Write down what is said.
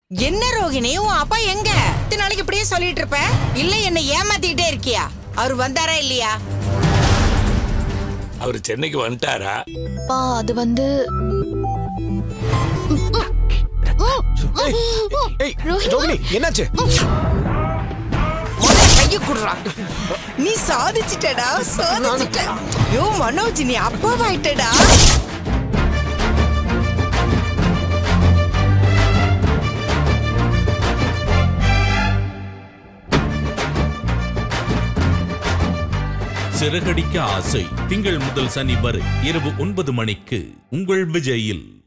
என்ன ரோகிணி, உன் அப்பா எங்க? இத்தனை நாளைக்கு இப்படியே சொல்லிட்டு இருப்ப, இல்ல என்ன ஏமாத்திட்டே இருக்கியா? அவர் வந்தாரா இல்லையா? அவர் சென்னைக்கு வந்துட்டாரா? அது வந்து என்னாச்சு? கைய குடுறா. நீ சாதிச்சிட்டடா, சாதிச்சிட்ட. யோ மனோஜ், நீ அப்பாவாயிட்டடா. சிறகடிக்க ஆசை திங்கள் முதல் சனி வரை இரவு 9 மணிக்கு உங்கள் விஜயில்.